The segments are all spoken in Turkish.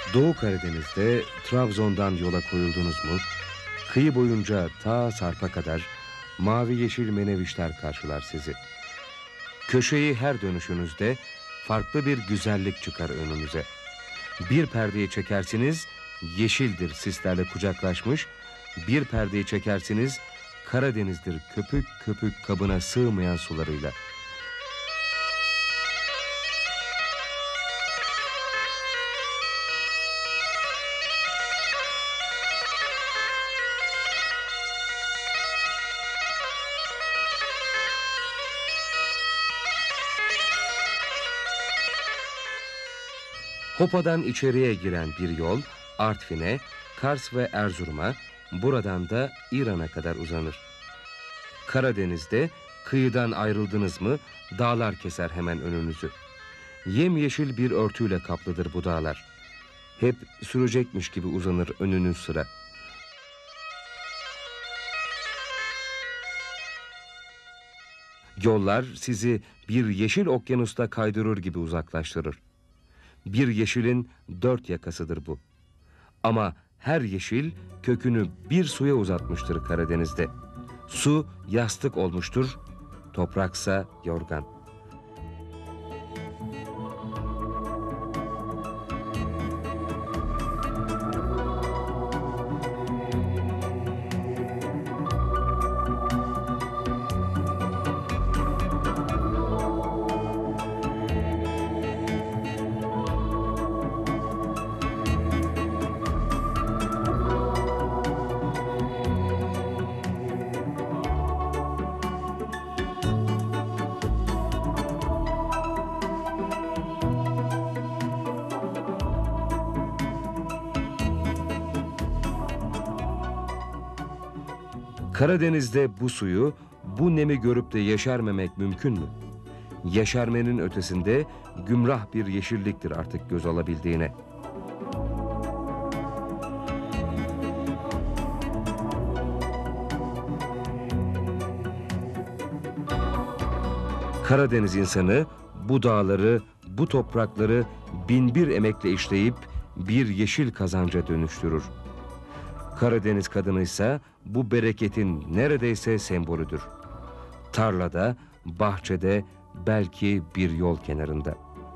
Doğu Karadeniz'de Trabzon'dan yola koyuldunuz mu, kıyı boyunca ta Sarp'a kadar mavi yeşil menevişler karşılar sizi. Köşeyi her dönüşünüzde farklı bir güzellik çıkar önünüze. Bir perdeyi çekersiniz, yeşildir sislerle kucaklaşmış, bir perdeyi çekersiniz, Karadeniz'dir köpük köpük kabına sığmayan sularıyla. Hopa'dan içeriye giren bir yol Artvin'e, Kars ve Erzurum'a, buradan da İran'a kadar uzanır. Karadeniz'de kıyıdan ayrıldınız mı dağlar keser hemen önünüzü. Yemyeşil bir örtüyle kaplıdır bu dağlar. Hep sürecekmiş gibi uzanır önünüz sıra. Yollar sizi bir yeşil okyanusta kaydırır gibi uzaklaştırır. Bir yeşilin dört yakasıdır bu. Ama her yeşil kökünü bir suya uzatmıştır Karadeniz'de. Su yastık olmuştur, topraksa yorgan. Karadeniz'de bu suyu, bu nemi görüp de yeşermemek mümkün mü? Yeşermenin ötesinde gümrah bir yeşilliktir artık göz alabildiğine. Karadeniz insanı bu dağları, bu toprakları binbir emekle işleyip bir yeşil kazanca dönüştürür. Karadeniz kadını ise bu bereketin neredeyse sembolüdür. Tarlada, bahçede, belki bir yol kenarında.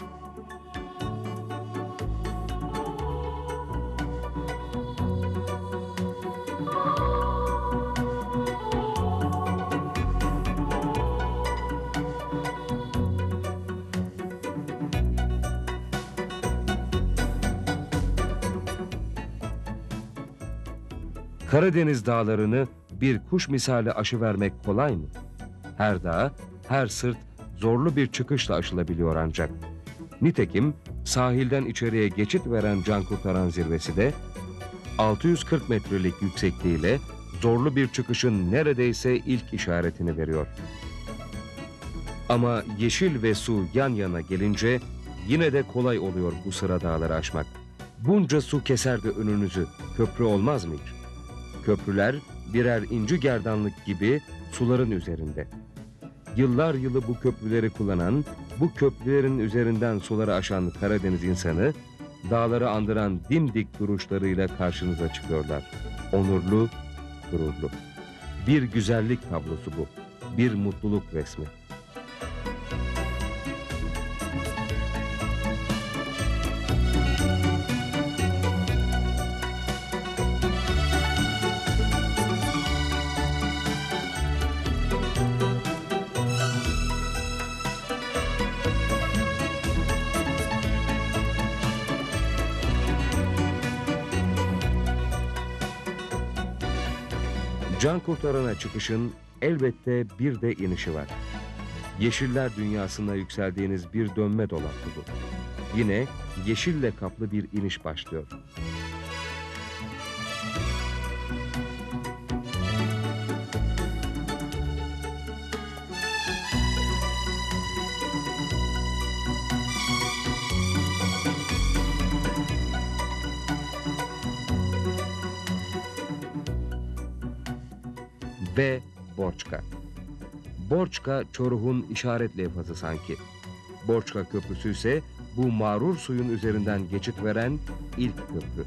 Karadeniz dağlarını bir kuş misali aşıvermek kolay mı? Her dağ, her sırt zorlu bir çıkışla aşılabiliyor ancak. Nitekim sahilden içeriye geçit veren Cankurtaran zirvesi de 640 metrelik yüksekliğiyle zorlu bir çıkışın neredeyse ilk işaretini veriyor. Ama yeşil ve su yan yana gelince yine de kolay oluyor bu sıra dağları aşmak. Bunca su keser de önünüzü, köprü olmaz mı hiç? Köprüler birer inci gerdanlık gibi suların üzerinde. Yıllar yılı bu köprüleri kullanan, bu köprülerin üzerinden suları aşan Karadeniz insanı, dağları andıran dimdik duruşlarıyla karşınıza çıkıyorlar. Onurlu, gururlu. Bir güzellik tablosu bu, bir mutluluk resmi. Cankurtaran'a çıkışın elbette bir de inişi var. Yeşiller dünyasına yükseldiğiniz bir dönme dolaptı bu. Yine yeşille kaplı bir iniş başlıyor. Ve Borçka. Borçka, Çoruh'un işaret levhası sanki. Borçka Köprüsü ise bu mağrur suyun üzerinden geçit veren ilk köprü.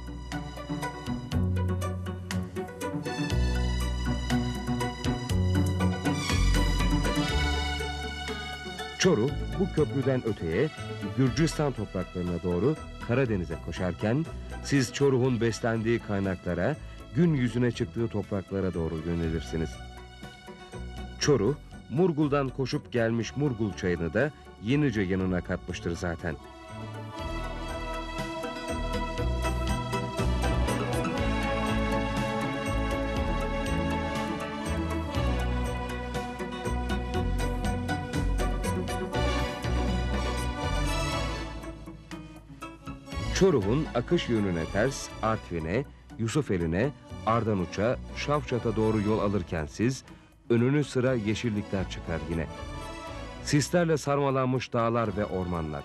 Çoruh bu köprüden öteye Gürcistan topraklarına doğru Karadeniz'e koşarken siz Çoruh'un beslendiği kaynaklara, gün yüzüne çıktığı topraklara doğru yönelirsiniz. Çoruh, Murgul'dan koşup gelmiş Murgul çayını da yenice yanına katmıştır zaten. Çoruh'un akış yönüne ters Artvin'e, Yusufeli'ne, Ardanuç'a, Şavşat'a doğru yol alırken siz, önünü sıra yeşillikler çıkar yine. Sislerle sarmalanmış dağlar ve ormanlar.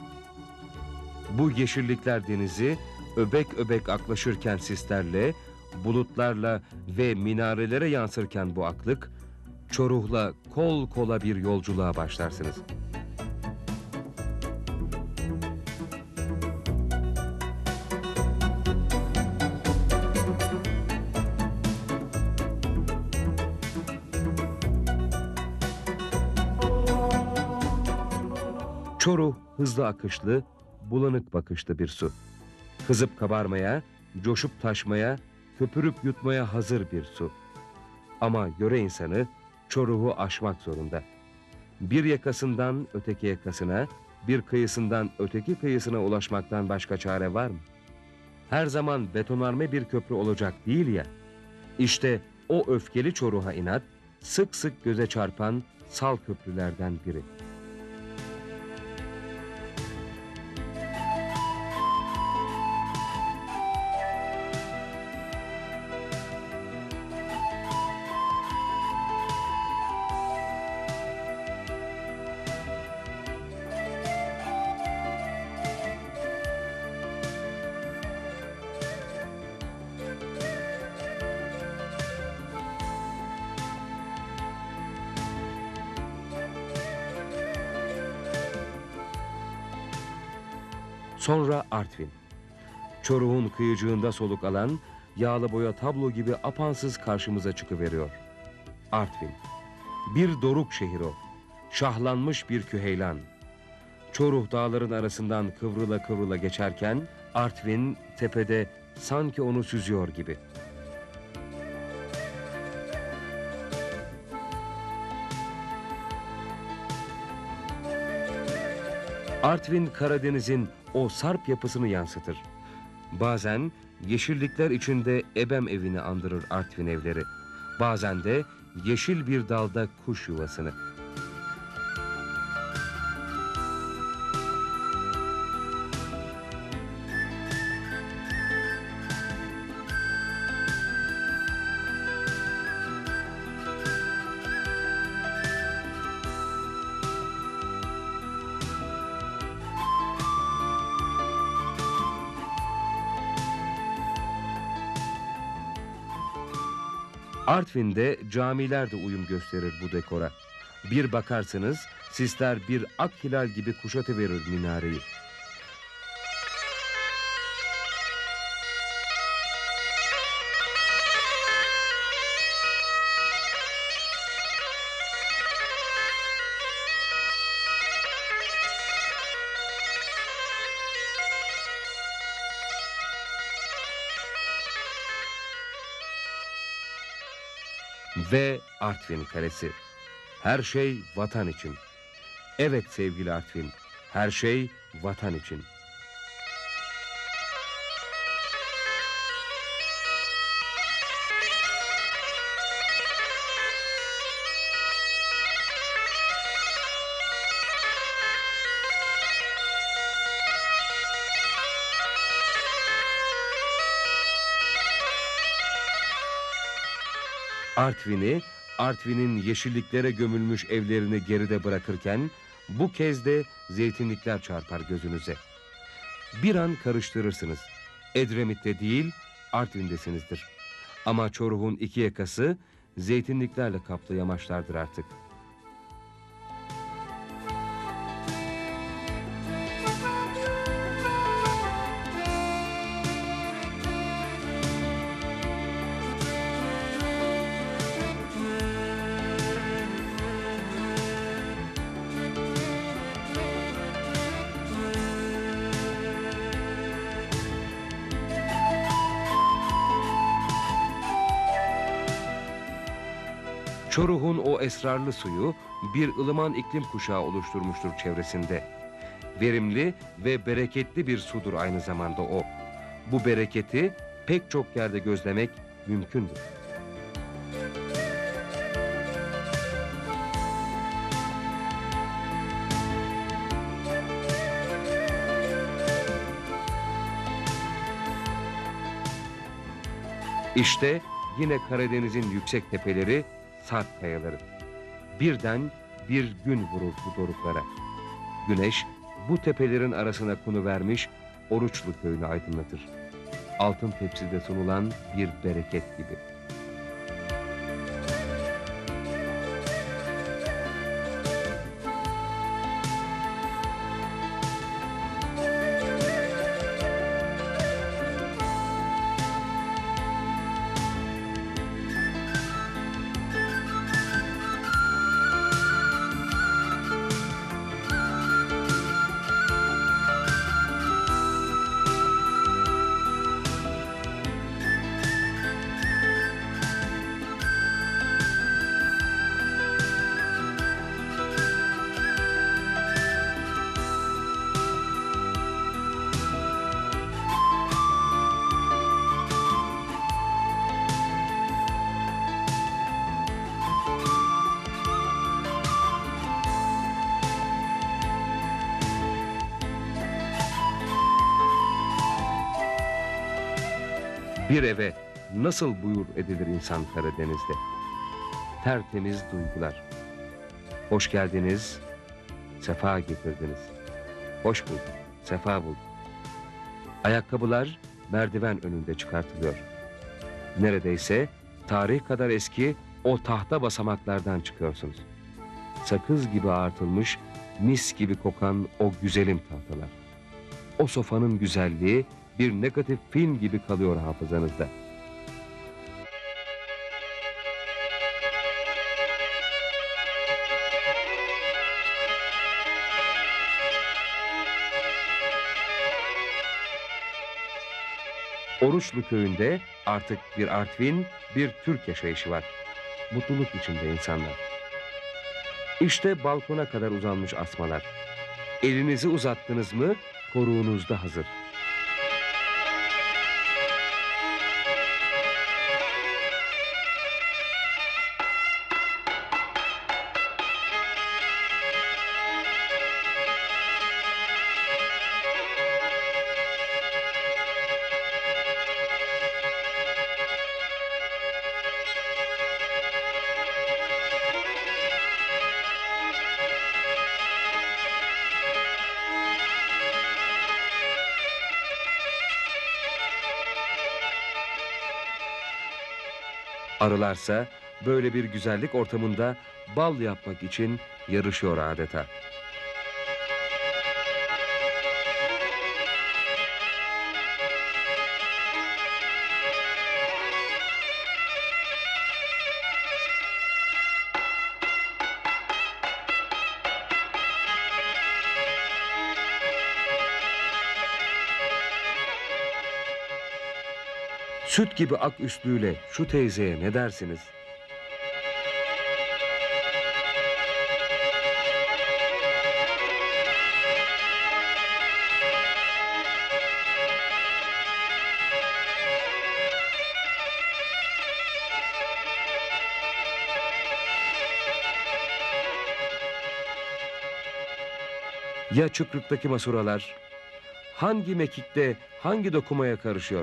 Bu yeşillikler denizi öbek öbek aklaşırken sislerle, bulutlarla ve minarelere yansırken bu aklık, Çoruh'la kol kola bir yolculuğa başlarsınız. Çoruh hızlı akışlı, bulanık bakışlı bir su. Kızıp kabarmaya, coşup taşmaya, köpürüp yutmaya hazır bir su. Ama yöre insanı Çoruh'u aşmak zorunda. Bir yakasından öteki yakasına, bir kıyısından öteki kıyısına ulaşmaktan başka çare var mı? Her zaman betonarme bir köprü olacak değil ya. İşte o öfkeli Çoruh'a inat, sık sık göze çarpan sal köprülerden biri. Sonra Artvin. Çoruh'un kıyıcığında soluk alan, yağlı boya tablo gibi apansız karşımıza çıkıveriyor. Artvin. Bir doruk şehir o. Şahlanmış bir küheylan. Çoruh dağların arasından kıvrıla kıvrıla geçerken, Artvin tepede sanki onu süzüyor gibi. Artvin Karadeniz'in o sarp yapısını yansıtır. Bazen yeşillikler içinde ebem evini andırır Artvin evleri. Bazen de yeşil bir dalda kuş yuvasını. Artvin'de camiler de uyum gösterir bu dekora. Bir bakarsınız sisler bir ak hilal gibi kuşatıverir minareyi. Ve Artvin Kalesi. Her şey vatan için. Evet sevgili Artvin, her şey vatan için. Artvin'i, Artvin'in yeşilliklere gömülmüş evlerini geride bırakırken bu kez de zeytinlikler çarpar gözünüze. Bir an karıştırırsınız. Edremit'te değil, Artvin'desinizdir. Ama Çoruh'un iki yakası zeytinliklerle kaplı yamaçlardır artık. Çoruh'un o esrarlı suyu bir ılıman iklim kuşağı oluşturmuştur çevresinde. Verimli ve bereketli bir sudur aynı zamanda o. Bu bereketi pek çok yerde gözlemek mümkündür. İşte yine Karadeniz'in yüksek tepeleri, Sarp kayaları. Birden bir gün vurur bu doruklara. Güneş bu tepelerin arasına konuvermiş Oruçlu köyünü aydınlatır. Altın tepside sunulan bir bereket gibi. Bir eve nasıl buyur edilir insan Karadeniz'de? Tertemiz duygular. Hoş geldiniz, sefa getirdiniz. Hoş bulduk, sefa bulduk. Ayakkabılar merdiven önünde çıkartılıyor. Neredeyse tarih kadar eski o tahta basamaklardan çıkıyorsunuz. Sakız gibi ağartılmış, mis gibi kokan o güzelim tahtalar. O sofanın güzelliği bir negatif film gibi kalıyor hafızanızda. Oruçlu köyünde artık bir Artvin, bir Türk yaşayışı var. Mutluluk içinde insanlar. İşte balkona kadar uzanmış asmalar. Elinizi uzattınız mı koruğunuz da hazır. Arılarsa böyle bir güzellik ortamında bal yapmak için yarışıyor adeta. Süt gibi ak üstlüğüyle şu teyzeye ne dersiniz? Ya Çıkrık'taki masuralar? Hangi mekikte, hangi dokumaya karışıyor?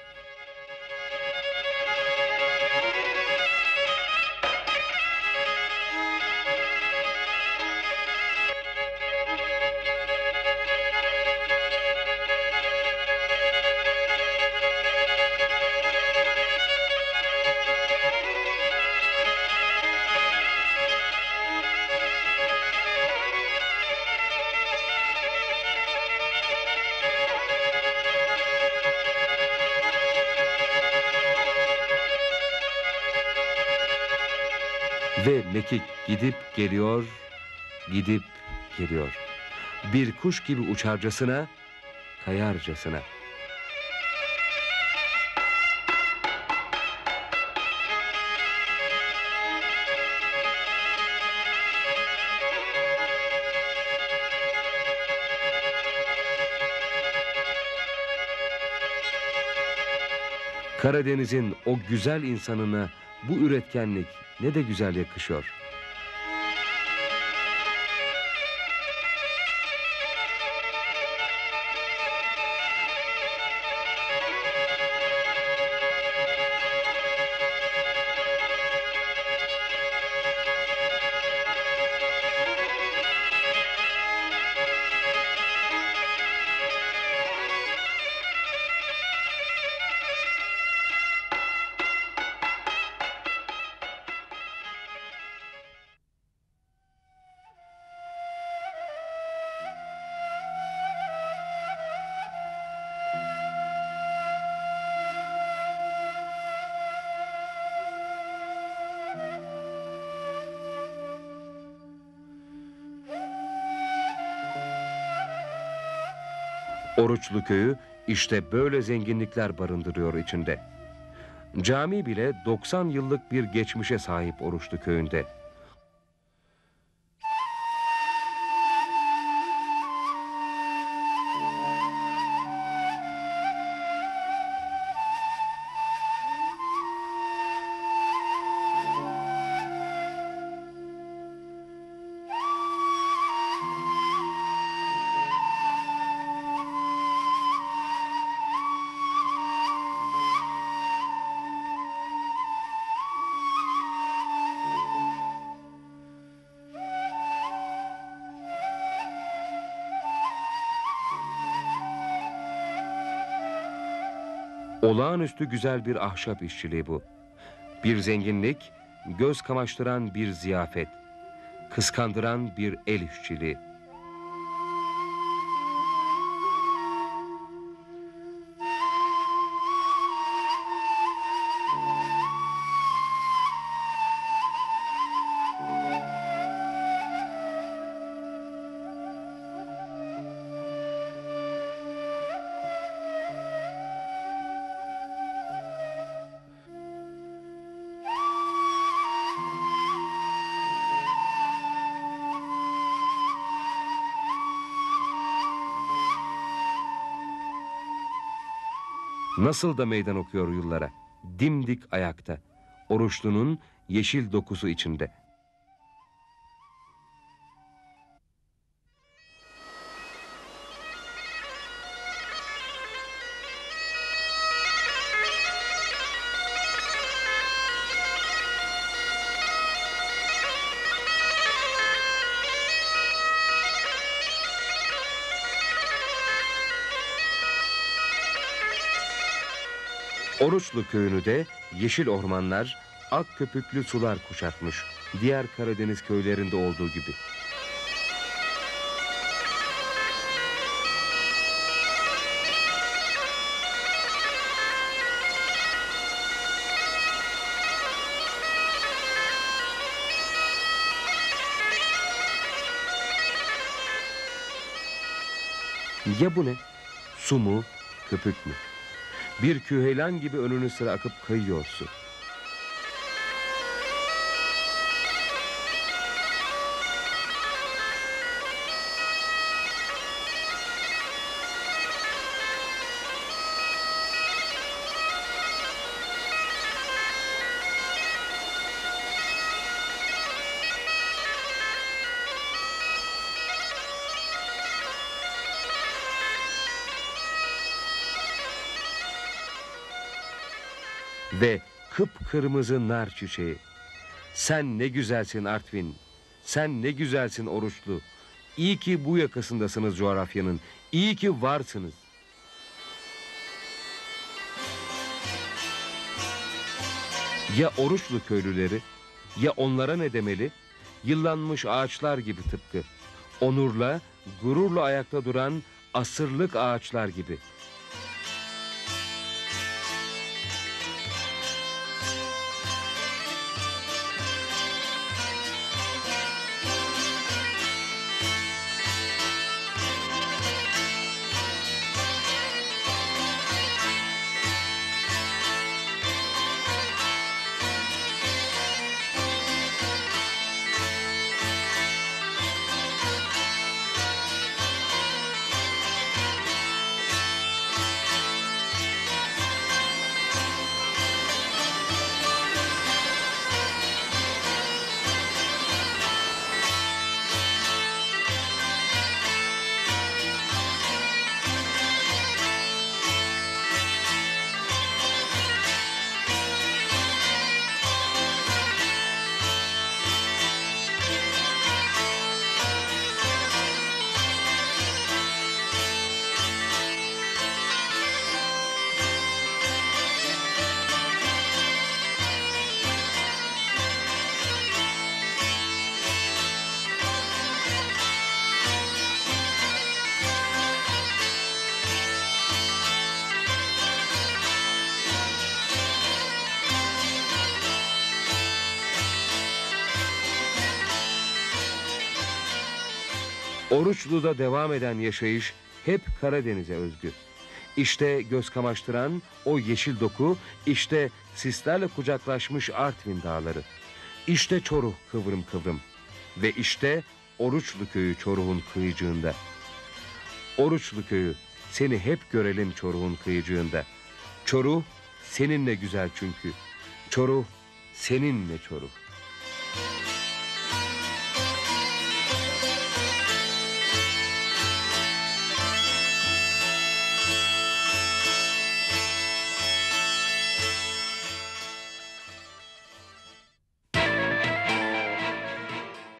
Ve mekik gidip geliyor, gidip geliyor. Bir kuş gibi uçarcasına, kayarcasına. Karadeniz'in o güzel insanına bu üretkenlik ne de güzel yakışıyor. Oruçlu köyü işte böyle zenginlikler barındırıyor içinde. Cami bile 90 yıllık bir geçmişe sahip Oruçlu köyünde. Olağanüstü güzel bir ahşap işçiliği bu. Bir zenginlik, göz kamaştıran bir ziyafet, kıskandıran bir el işçiliği. Nasıl da meydan okuyor yıllara, dimdik ayakta, Oruçlu'nun yeşil dokusu içinde. Oruçlu köyünü de yeşil ormanlar, ak köpüklü sular kuşatmış. Diğer Karadeniz köylerinde olduğu gibi. Ya bu ne? Su mu, köpük mü? Bir küheylan gibi önünü sıra akıp kayıyor su. Ve kıpkırmızı nar çiçeği. Sen ne güzelsin Artvin. Sen ne güzelsin Oruçlu. İyi ki bu yakasındasınız coğrafyanın. İyi ki varsınız. Ya Oruçlu köylüleri, ya onlara ne demeli? Yıllanmış ağaçlar gibi tıpkı. Onurla, gururla ayakta duran asırlık ağaçlar gibi. Oruçlu'da devam eden yaşayış hep Karadeniz'e özgü. İşte göz kamaştıran o yeşil doku, işte sislerle kucaklaşmış Artvin dağları. İşte Çoruh kıvrım kıvrım ve işte Oruçlu köyü Çoruh'un kıyıcığında. Oruçlu köyü, seni hep görelim Çoruh'un kıyıcığında. Çoruh seninle güzel çünkü. Çoruh seninle Çoruh.